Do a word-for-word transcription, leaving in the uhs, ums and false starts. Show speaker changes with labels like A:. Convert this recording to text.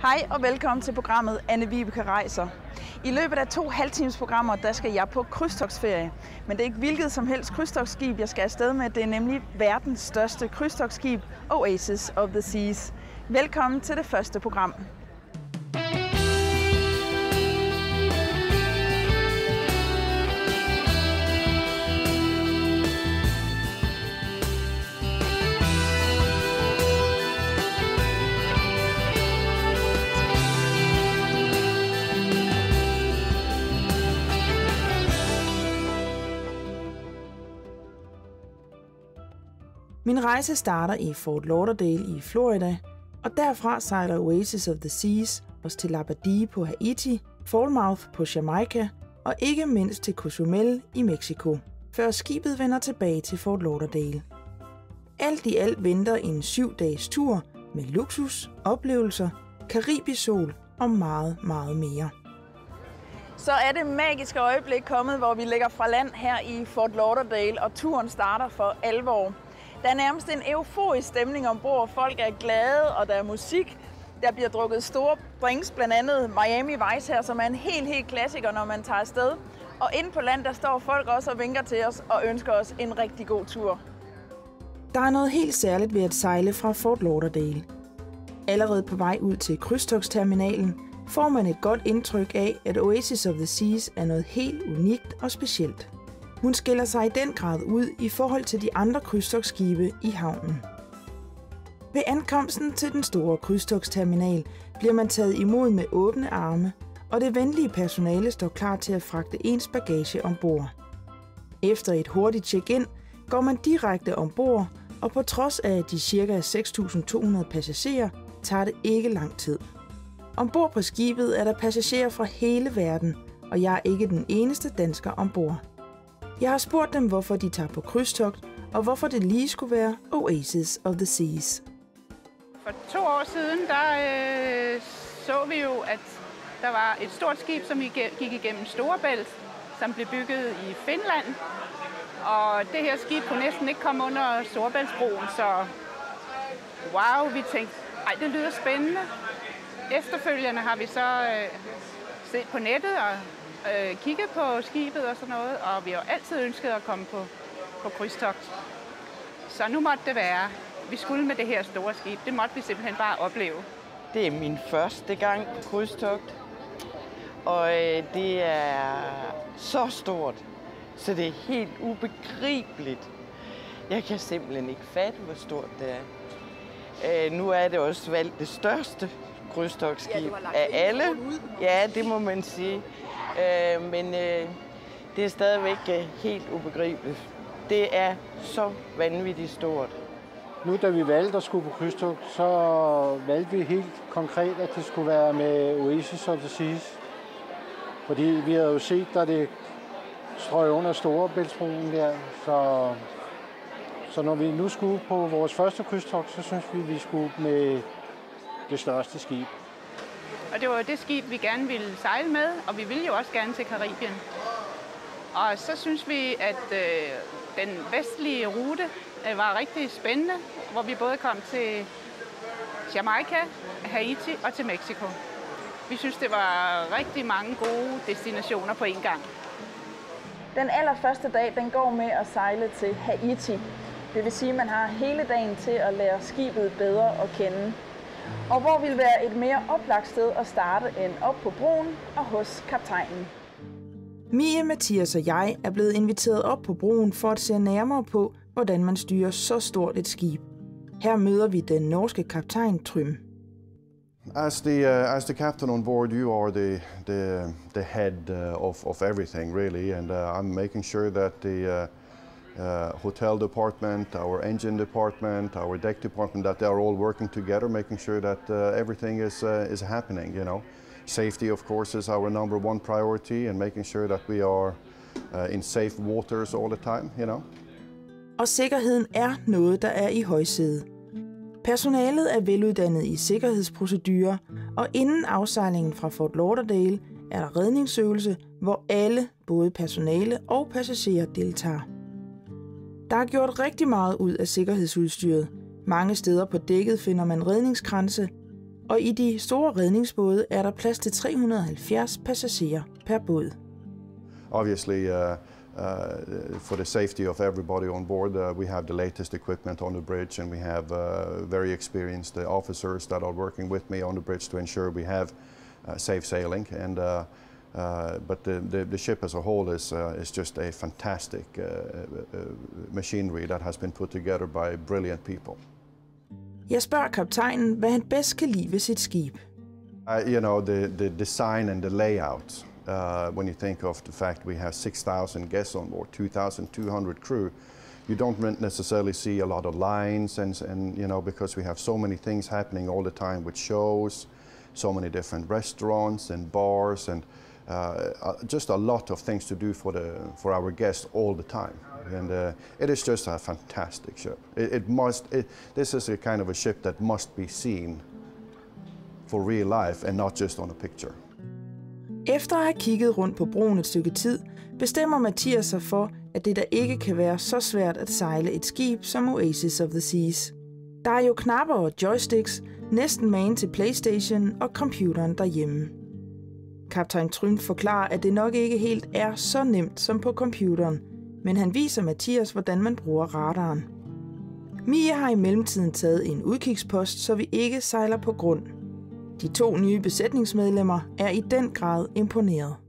A: Hej og velkommen til programmet Anne-Vibeke Rejser. I løbet af to halvtimesprogrammer, der skal jeg på krydstogtsferie. Men det er ikke hvilket som helst krydstogtskib, jeg skal afsted med. Det er nemlig verdens største krydstogtskib, Oasis of the Seas. Velkommen til det første program. Min rejse starter i Fort Lauderdale i Florida, og derfra sejler Oasis of the Seas os til Labadee på Haiti, Falmouth på Jamaica og ikke mindst til Cozumel i Mexico, før skibet vender tilbage til Fort Lauderdale. Alt i alt venter en syv dages tur med luksus, oplevelser, karibisol og meget, meget mere. Så er det magiske øjeblik kommet, hvor vi lægger fra land her i Fort Lauderdale, og turen starter for alvor. Der er nærmest en euforisk stemning ombord. Folk er glade, og der er musik. Der bliver drukket store drinks, blandt andet Miami Vice her, som er en helt, helt klassiker, når man tager afsted. Og inde på land, der står folk også og vinker til os og ønsker os en rigtig god tur. Der er noget helt særligt ved at sejle fra Fort Lauderdale. Allerede på vej ud til krydstogtsterminalen får man et godt indtryk af, at Oasis of the Seas er noget helt unikt og specielt. Hun skiller sig i den grad ud i forhold til de andre krydstogtskibe i havnen. Ved ankomsten til den store krydstogtsterminal bliver man taget imod med åbne arme, og det venlige personale står klar til at fragte ens bagage ombord. Efter et hurtigt check-in går man direkte ombord, og på trods af de ca. seks tusind to hundrede passagerer, tager det ikke lang tid. Ombord på skibet er der passagerer fra hele verden, og jeg er ikke den eneste dansker ombord. Jeg har spurgt dem, hvorfor de tager på krydstogt, og hvorfor det lige skulle være Oasis of the Seas.
B: For to år siden, der øh, så vi jo, at der var et stort skib, som gik igennem Storebælt, som blev bygget i Finland. Og det her skib kunne næsten ikke komme under Storebæltsbroen, så wow, vi tænkte, ej, det lyder spændende. Efterfølgende har vi så øh, set på nettet og øh, kigget på skibet og sådan noget, og vi har altid ønsket at komme på, på krydstogt. Så nu måtte det være. Vi skulle med det her store skib. Det måtte vi simpelthen bare opleve.
C: Det er min første gang på krydstogt, og øh, det er så stort, så det er helt ubegribeligt. Jeg kan simpelthen ikke fatte, hvor stort det er. Øh, nu er det også valgt det største krydstogtskib ja, af alle. Ja, det må man sige. Øh, men øh, det er stadigvæk øh, helt ubegribeligt. Det er så vanvittigt stort.
D: Nu da vi valgte at skulle på krydstogt, så valgte vi helt konkret, at det skulle være med Oasis of the Seas. Fordi vi havde jo set, da det strøg under Storebæltsbroen der. Så, så når vi nu skulle på vores første krydstogt, så synes vi, at vi skulle med det største skib.
B: Og det var jo det skib, vi gerne ville sejle med, og vi ville jo også gerne til Karibien. Og så synes vi, at øh, den vestlige rute øh, var rigtig spændende, hvor vi både kom til Jamaica, Haiti og til Mexico. Vi synes, det var rigtig mange gode destinationer på en gang.
A: Den allerførste dag, den går med at sejle til Haiti. Det vil sige, at man har hele dagen til at lære skibet bedre at kende. Og hvor vil være et mere oplagt sted at starte end op på broen og hos kaptajnen. Mie, Mathias og jeg er blevet inviteret op på broen for at se nærmere på, hvordan man styrer så stort et skib. Her møder vi den norske kaptajn Trym.
E: As the uh, as the captain on board, you are the the the head uh, of of everything really, and uh, I'm making sure that the uh, uh, hotel department, our engine department, our deck department, that they are all working together, making sure that uh, everything is uh, is happening. You know, safety of course is our number one priority, and making sure that we are uh, in safe waters all the time. You know.
A: Og sikkerheden er noget, der er i højsædet. Personalet er veluddannet i sikkerhedsprocedurer, og inden afsejlingen fra Fort Lauderdale er der redningsøvelse, hvor alle, både personale og passagerer, deltager. Der er gjort rigtig meget ud af sikkerhedsudstyret. Mange steder på dækket finder man redningskranse, og i de store redningsbåde er der plads til tre hundrede og halvfjerds passagerer per båd.
E: Obviously, uh, uh, for the safety of everybody on board, uh, we have the latest equipment on the bridge, and we have uh, very experienced uh, officers that are working with me on the bridge to ensure we have uh, safe sailing. And uh, uh, but the, the the ship as a whole is uh, is just a fantastic uh, uh, machinery that has been put together by brilliant people.
A: Jeg spørger kaptajnen, hvad han bedst kan lide ved sit skib.
E: Uh, you know, the the design and the layout. Uh, when you think of the fact we have six thousand guests on board, two thousand two hundred crew, you don't necessarily see a lot of lines, and, and you know, because we have so many things happening all the time with shows, so many different restaurants and bars, and uh, just a lot of things to do for the for our guests all the time. And uh, it is just a fantastic ship. It, it must. It, this is a kind of a ship that must be seen for real life and not just on a picture.
A: Efter at have kigget rundt på broen et stykke tid, bestemmer Mathias sig for, at det da ikke kan være så svært at sejle et skib som Oasis of the Seas. Der er jo knapper og joysticks, næsten magen til PlayStation og computeren derhjemme. Kaptajn Trym forklarer, at det nok ikke helt er så nemt som på computeren, men han viser Mathias, hvordan man bruger radaren. Mia har i mellemtiden taget en udkigspost, så vi ikke sejler på grund. De to nye besætningsmedlemmer er i den grad imponeret.